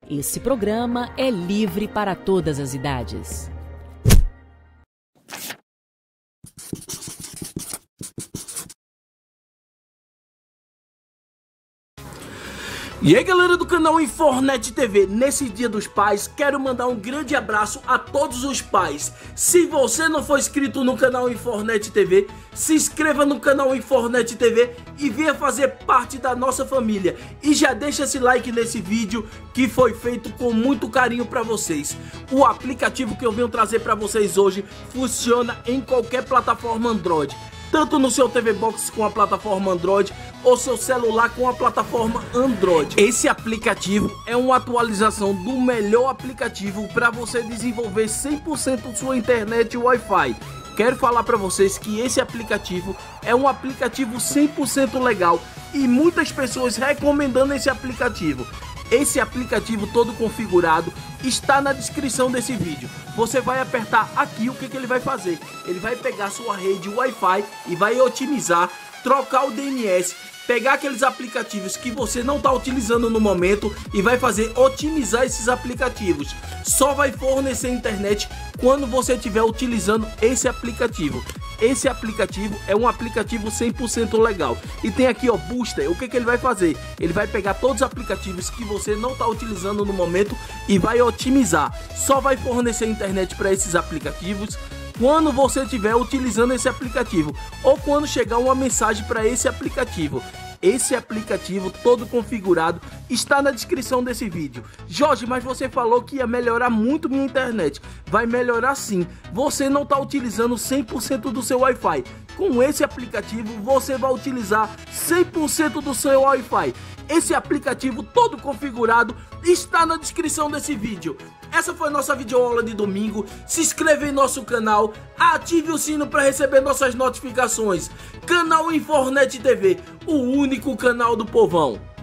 Esse programa é livre para todas as idades. E aí galera do canal Infornet TV, nesse Dia dos Pais, quero mandar um grande abraço a todos os pais. Se você não for inscrito no canal Infornet TV, se inscreva no canal Infornet TV e venha fazer parte da nossa família. E já deixa esse like nesse vídeo que foi feito com muito carinho para vocês. O aplicativo que eu venho trazer para vocês hoje funciona em qualquer plataforma Android. Tanto no seu TV Box com a plataforma Android ou seu celular com a plataforma Android. Esse aplicativo é uma atualização do melhor aplicativo para você desenvolver 100% sua internet Wi-Fi. Quero falar para vocês que esse aplicativo é um aplicativo 100% legal e muitas pessoas recomendando esse aplicativo. Esse aplicativo todo configurado está na descrição desse vídeo. Você vai apertar aqui, o que ele vai fazer? Ele vai pegar sua rede Wi-Fi e vai otimizar, trocar o DNS, pegar aqueles aplicativos que você não está utilizando no momento e vai fazer otimizar esses aplicativos. Só vai fornecer internet quando você estiver utilizando esse aplicativo. Esse aplicativo é um aplicativo 100% legal. E tem aqui, ó, Booster. O que ele vai fazer? Ele vai pegar todos os aplicativos que você não está utilizando no momento e vai otimizar. Só vai fornecer internet para esses aplicativos quando você estiver utilizando esse aplicativo ou quando chegar uma mensagem para esse aplicativo. Esse aplicativo todo configurado está na descrição desse vídeo. Jorge, mas você falou que ia melhorar muito minha internet. Vai melhorar sim. Você não está utilizando 100% do seu Wi-Fi. Com esse aplicativo você vai utilizar 100% do seu Wi-Fi. Esse aplicativo todo configurado está na descrição desse vídeo. Essa foi nossa videoaula de domingo. Se inscreva em nosso canal, ative o sino para receber nossas notificações. Canal Infornet TV, o único canal do povão.